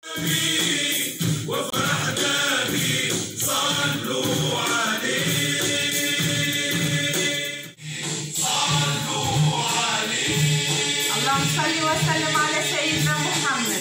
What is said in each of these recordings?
وفرحنا بيه صلوا عليه صلوا عليه. اللهم صل وسلم على سيدنا محمد.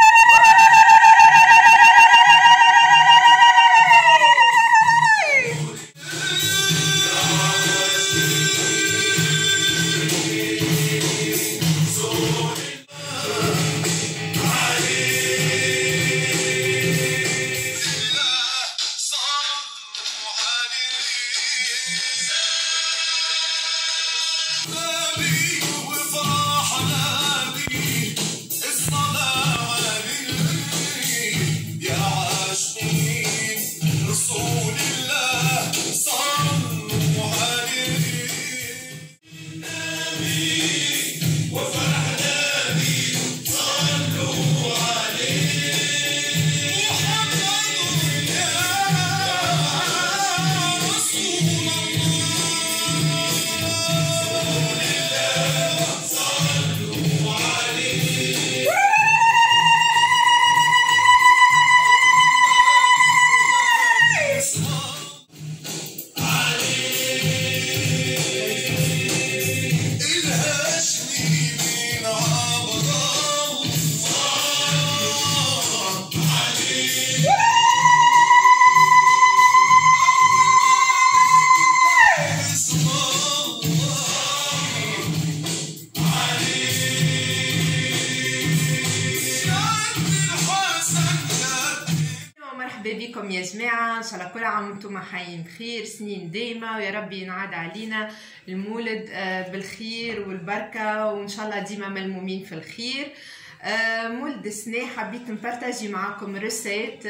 مرحبا بكم يا جماعة، ان شاء الله كل عام وانتم حيين بخير، سنين دايمة ويا ربي ينعاد علينا المولد بالخير والبركة، وان شاء الله ديما ملمومين في الخير. مولد السنة حبيت نبارتاجي معاكم ريسيت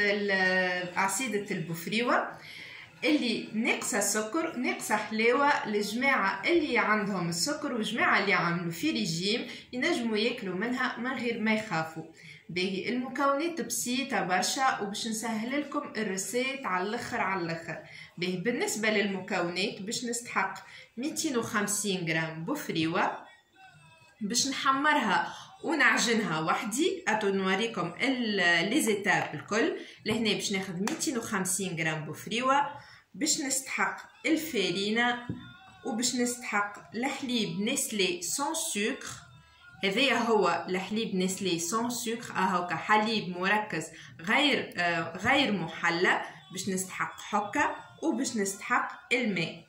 عصيدة البوفريوة اللي ناقصة سكر ناقصة حلاوة لجماعة اللي عندهم السكر وجماعة اللي عملوا في ريجيم ينجموا ياكلوا منها من غير ما يخافوا. باهي المكونات بسيطة برشا وباش نسهل لكم الريسيت على الاخر. باهي بالنسبة للمكونات باش نستحق 250 غرام بوفريوة، باش نحمرها ونعجنها وحدي. اتو نوريكم لي زيتاب الكل. لهنا باش ناخذ 250 غرام بوفريوة، باش نستحق الفارينة، وباش نستحق الحليب نسلي سون سكر. هذايا هو الحليب نسلي سون سكر، هاكا حليب مركز غير محلى. باش نستحق حكة، وباش نستحق الماء.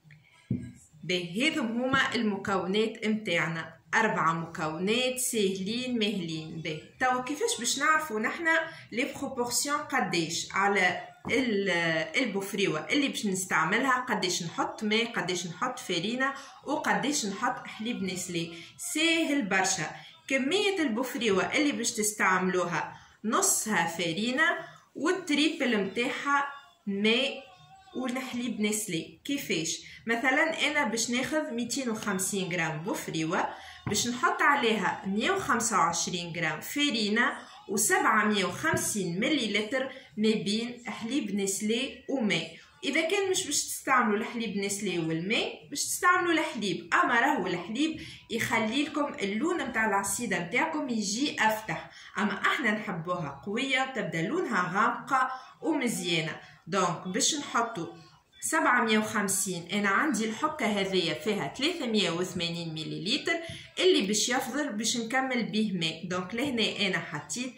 هذم هما المكونات متاعنا، 4 مكونات ساهلين ماهلين. توا كيفاش باش نعرفوا نحنا لي بروبورسيون قداش على البوفريوة اللي باش نستعملها، قداش نحط ماء، قداش نحط فارينة، وقداش نحط حليب نسلي. ساهل برشا. كمية البوفريوة اللي باش تستعملوها نصها فارينة والتريبل متاعها ماء والحليب نسلي. كيفاش؟ مثلا انا باش ناخذ 250 غرام بوفريوة، باش نحط عليها 125 غرام فارينة و750 مليلتر ما بين حليب نسلي وماء. اذا كان مش باش تستعملوا الحليب نسلي والماء باش تستعملوا الحليب، اما راهو الحليب يخلي لكم اللون نتاع العصيده نتاعكم يجي افتح، اما احنا نحبوها قويه تبدا لونها غامقه ومزيانه. دونك باش نحطوا 750. انا عندي الحكه هذيا فيها 380 مليلتر اللي باش يفضل باش نكمل به ماء. دونك لهنا انا حطيت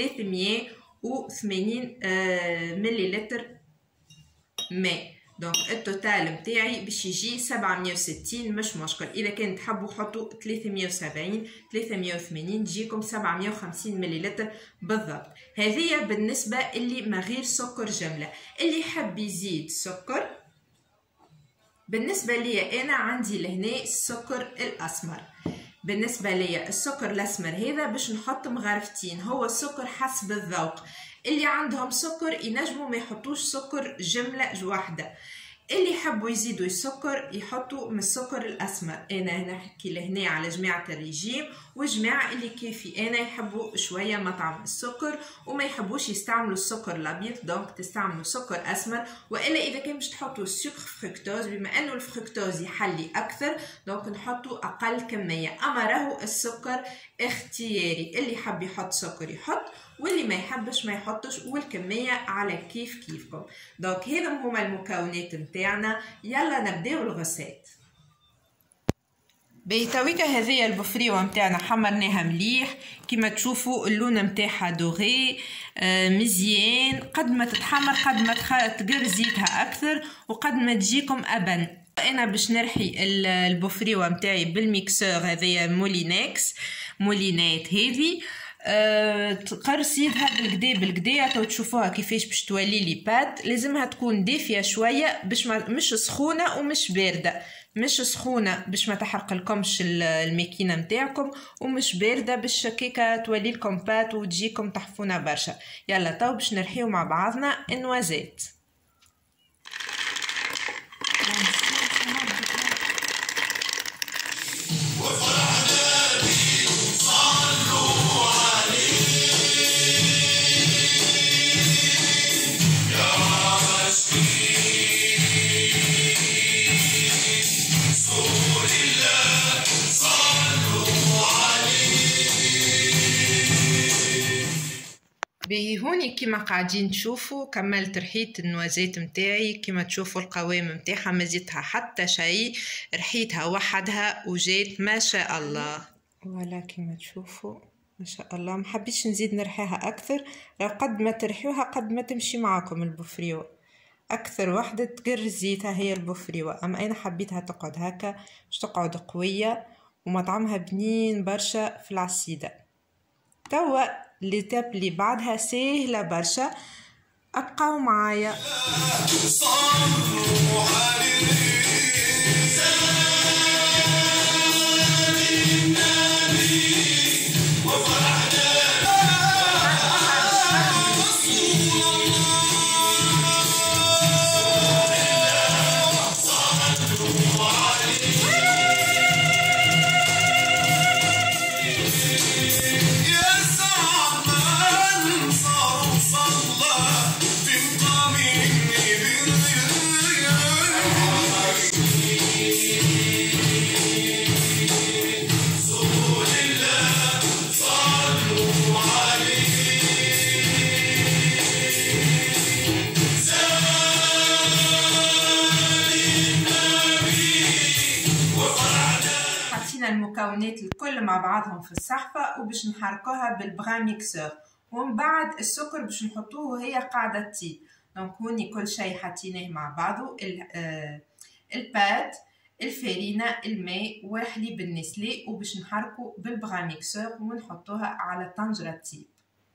380 مليلتر ماء. دونك التوتال متاعي باش يجي 760. مش مشكل، اذا كان تحبوا حطوا 370 380 تجيكم 750 مليلتر بالضبط. هذه بالنسبه اللي ما غير سكر جمله. اللي يحب يزيد سكر، بالنسبه لي انا عندي لهنا السكر الاسمر. بالنسبه لي السكر الاسمر هذا باش نحط مغرفتين، هو السكر حسب الذوق. اللي عندهم سكر ينجموا ما يحطوش سكر جمله واحده، اللي يحبوا يزيدوا السكر يحطوا من السكر الاسمر. انا نحكي لهنا على جماعه الرجيم وجماعة اللي كيفي أنا يحبوا شوية مطعم السكر وما يحبوش يستعملوا السكر الأبيض، دونك تستعملوا سكر أسمر. وإلا إذا كان باش تحطوا السكر فركتوز، بما أنه الفركتوز يحلي أكثر دونك نحطوا أقل كمية. أما راهو السكر اختياري، اللي يحب يحط سكر يحط، واللي ما يحبش ما يحطش، والكمية على كيفكم. دونك هذا هما المكونات متاعنا، يلا نبداو الغسات. بيتويكا هذه البفريوه متاعنا حمرناها مليح كما تشوفوا، اللون متاعها دوغي مزيان. قد ما تتحمر قد ما تقر زيتها اكثر وقد ما تجيكم ابن. انا باش نرحي البفريوه متاعي بالميكسور هذيا مولينات هذه تقر زيتها بالكدا تو تشوفوها كيفاش باش تولي لي بات. لازمها تكون دافيه شويه باش مش سخونه ومش بارده، مش سخونه باش ما تحرق لكمش الماكينه نتاعكم، ومش بارده باش كيكه تولي لكم بات وتجيكم تحفونه برشا. يلا تو باش نرحيو مع بعضنا النوازات. باهي هوني كيما قاعدين تشوفوا كملت رحيت النوازات متاعي. كيما تشوفوا القوام متاعها ما زيتها حتى شيء، رحيتها وحدها وجات ما شاء الله. ولا كيما تشوفوا ما شاء الله. ما حبيتش نزيد نرحيها اكثر، لو قد ما ترحيوها قد ما تمشي معاكم البفريوه. اكثر وحده تقر زيتها هي البفريوه، اما انا حبيتها تقعد هكا باش تقعد قويه ومطعمها بنين برشا في العسيده. توا الإتاب اللي بعدها سهلة برشا، أبقاو معايا. المكونات الكل مع بعضهم في الصحفة وباش نحركوها بالبغا ميكسور، ومن بعد السكر باش نحطوه وهي قاعدة تطيب. دونك هوني كل شيء حطيناه مع بعضه، البات، الفارينة، الماء وحليب النسلي، وباش نحركو بالبغا ميكسور ونحطوها على طنجرة تطيب.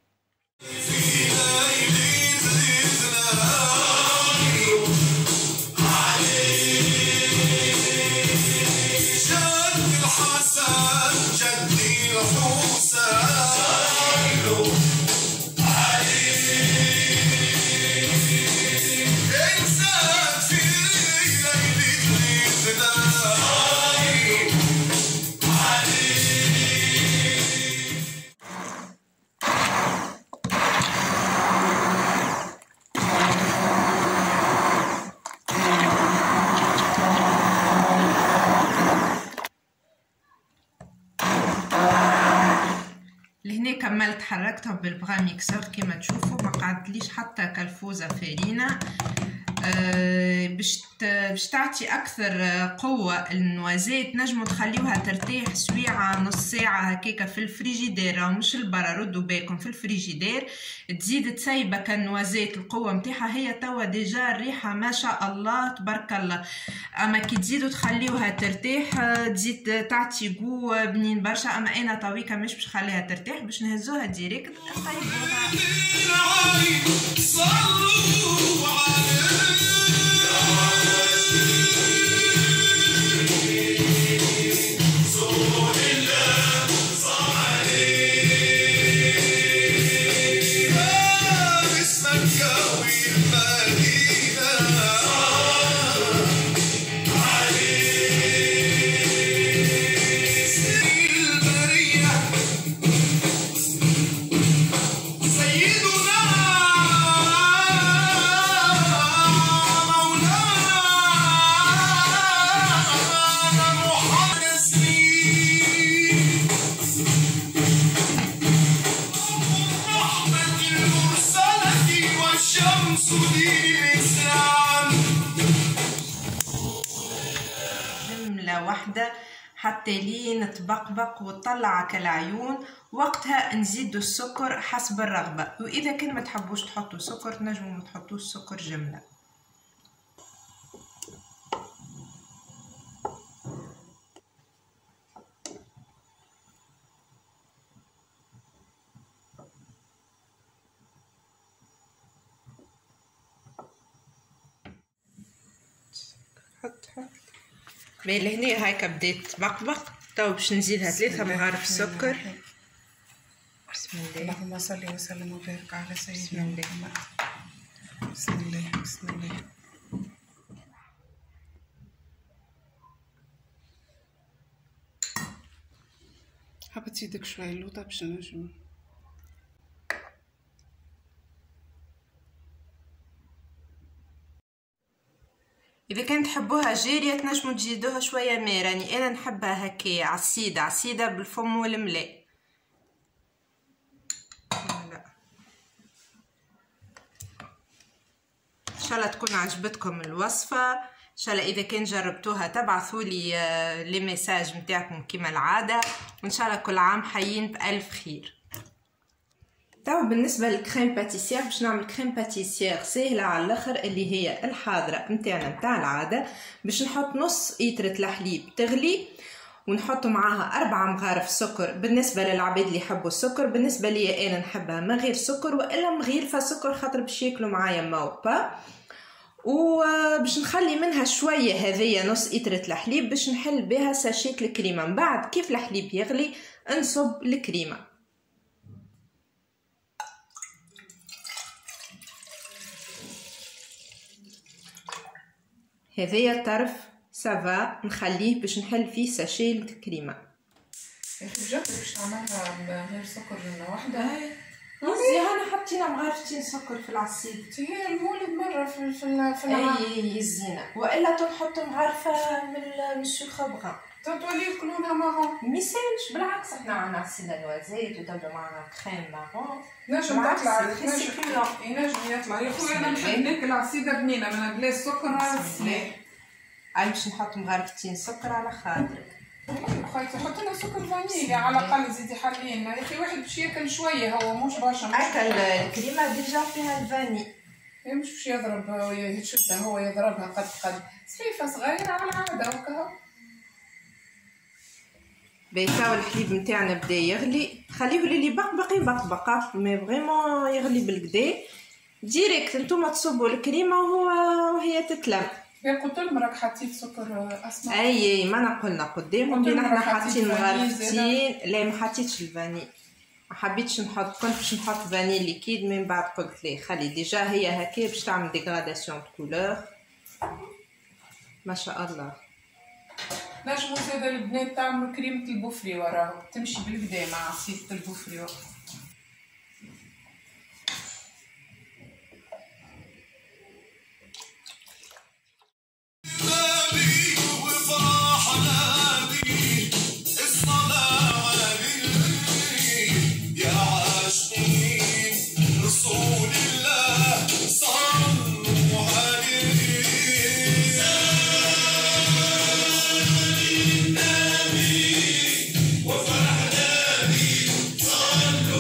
لهنا كملت حركتهم بالبغا ميكسور كما تشوفوا، ما قعدتليش حتى كالفوزة فارينة. باش تعطي اكثر قوه النوازات نجموا تخليوها ترتاح سويعه نص ساعه هكاكا في الفريجيدير، او مش البرا، ردوا بالكم في الفريجيدير تزيد تسيبك النوازات القوه متاعها. هي توا ديجا الريحه ما شاء الله تبارك الله، اما كي تزيدوا تخليوها ترتاح تزيد تعطي قوه بنين برشا. اما انا تويكا مش باش نخليها ترتاح، باش نهزوها ديريكت نطيبوها. شمس دين الإسلام. جملة واحدة حتى لين تبقبق وتطلعك العيون. وقتها نزيدوا السكر حسب الرغبة، وإذا كان ما تحبوش تحطوا سكر تنجموا ما تحطوش سكر جملة. بين لهنا هاكا بدات تبقبق. تو باش نزيدها 3 مغارف سكر. بسم الله. اللهم صل وسلم وبارك على سيدنا محمد. بسم الله بسم الله. حبت يدك شوية اللوطة باش نجم. اذا كان تحبوها جاريه تنجموا تزيدوها شويه ماء، راني انا نحبها هكا عصيده بالفم والملاء. ان شاء الله تكون عجبتكم الوصفه. ان شاء الله اذا كان جربتوها تبعثوا لي لي ميساج نتاعكم كما العاده، وان شاء الله كل عام حيين بألف خير. تو بالنسبه للكريم باتيسير باش نعمل كريم باتيسير سهله على الاخر اللي هي الحاضره نتاعنا نتاع العاده. باش نحط نص لتر الحليب تغلي ونحط معاها 4 مغارف سكر بالنسبه للعباد اللي يحبوا السكر. بالنسبه لي انا نحبها من غير سكر والا مغيرفه سكر خاطر باش ياكلوا معايا موبا. وباش نخلي منها شويه هذيا نص لتر الحليب باش نحل بها ساشيت الكريمه. من بعد كيف الحليب يغلي نصب الكريمه. هذايا الطرف سافا نخليه باش نحل فيه ساشي الكريمه. يا اخي بجد باش نعملها من غير سكر جمله واحده. هنا حطينا مغارفتين سكر في العصير. هي المولد مره في العام. اي زينه، والا تنحط مغارفه من السكر بغا تولي ياكلونها مارون. ميسالش بالعكس، احنا عندنا عصير نوازيت وتبدا معنا كريم مارون. نجم تطلع ينجم يطلع يا خويا. انا نحب ناكل عصيده بنينه من بلا سكر. اي باش نحط مغارفتين سكر على خاطرك. خايتي حط لنا سكر فانيليا على الاقل زيدي حلين يا اخي. واحد باش ياكل شويه هو مش برشا. هكا الكريمه ديجا فيها الفاني. مش باش يضرب يشدها هو يضربها قد سفيفه صغيره على العاده وكا. بيتاو الحليب نتاعنا بدا يغلي، خليه اللي يبقبق مي فريمون يغلي بالكدا ديريكت. نتوما تصبوا الكريمه وهي تتلم. يا قلت لهم راك حطيت سكر اسمر. اي ما نقولنا قدامهم بين احنا حاطين مغرفتين. لا ما حطيتش الفاني، ما حبيتش نحط. كنت باش نحط فاني ليكيد من بعد قلت لي خلي ديجا هي هكا باش تعمل ديغراداسيون كولور. ما شاء الله. نجمو زادا البنات تعملوا كريمة البوفري وراه تمشي بالكدا مع عصيدة البوفري. صلوا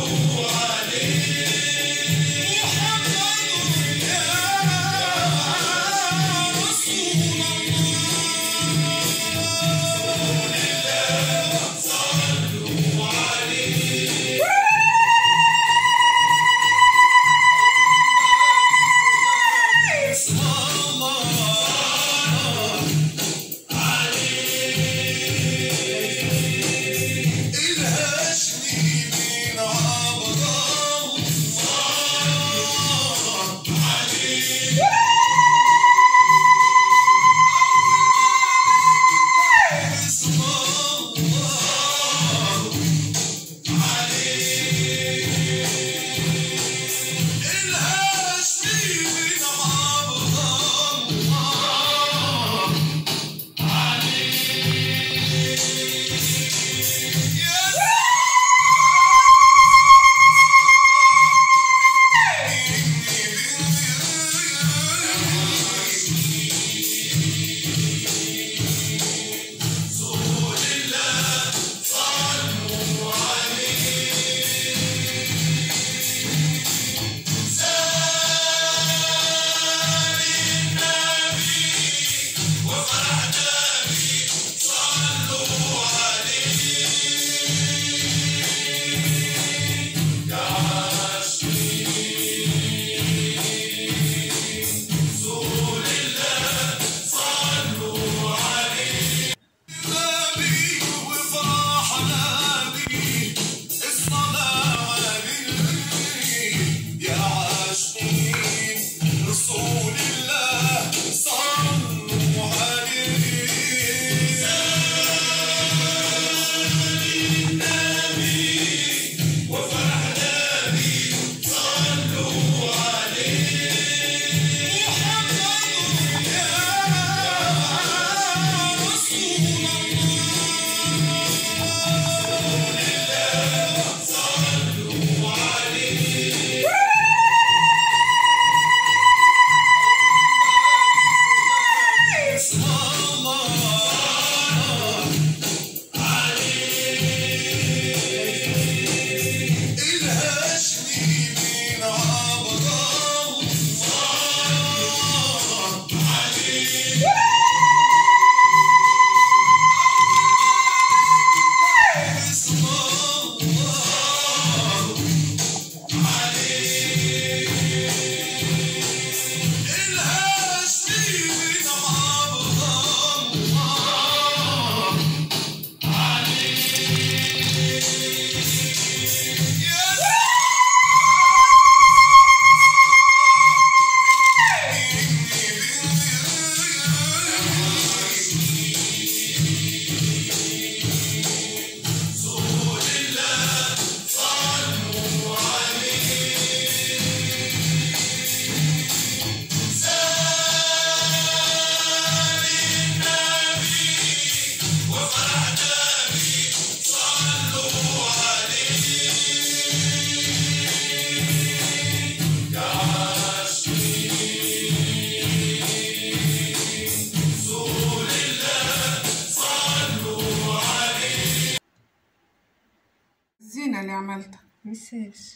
ميساج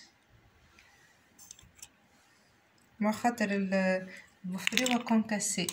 ما خاطر البوفريوة كونكاسي.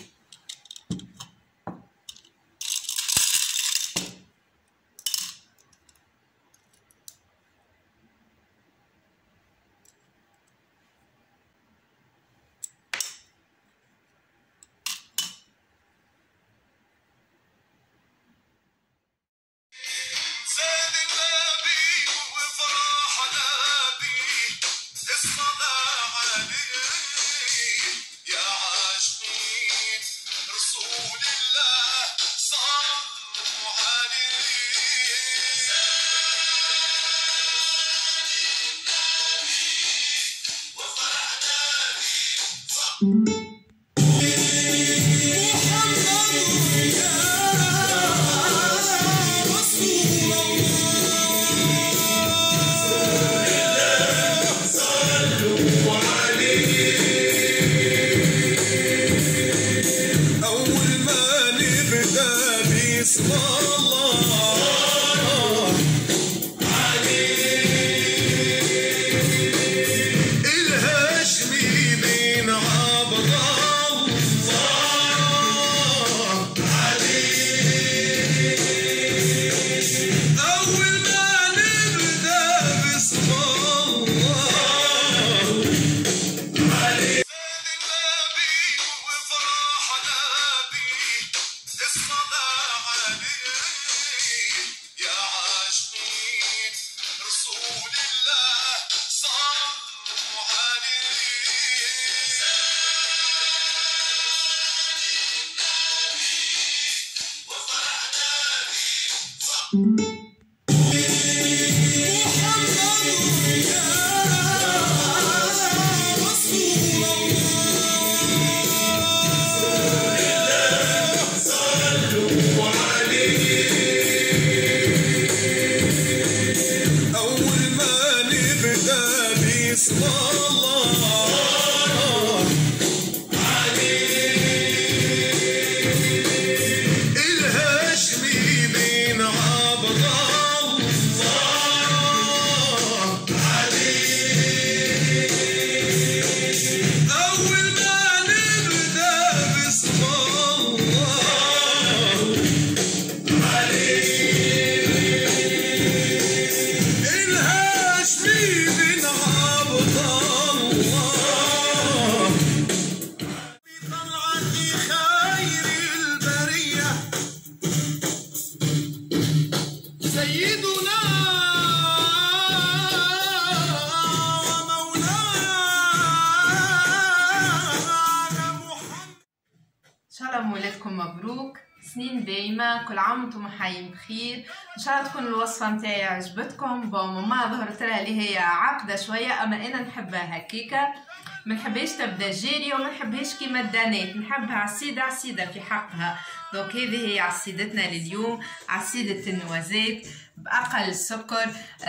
مولاتكم مبروك، سنين دايمة، كل عام وانتم حيين بخير. ان شاء الله تكون الوصفة متاعي عجبتكم. ماما ظهرت لها اللي هي عقدة شوية، اما انا نحبها هكيكا، ما نحبهاش تبدا جيري وما نحبهاش كيما الدانات، نحبها عصيدة عصيدة في حقها. دونك هذه هي عصيدتنا لليوم، عصيدة النوازات باقل سكر.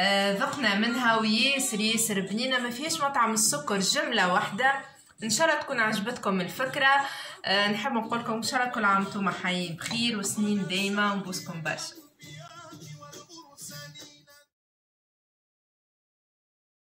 ذقنا منها وياسر ياسر بنينة، ما فيهاش مطعم السكر، جملة واحدة. ان شاء الله تكون عجبتكم الفكرة. نحب نقول لكم ان شاء الله كل عام وانتم حيين بخير وسنين دايما، نبوسكم برشا.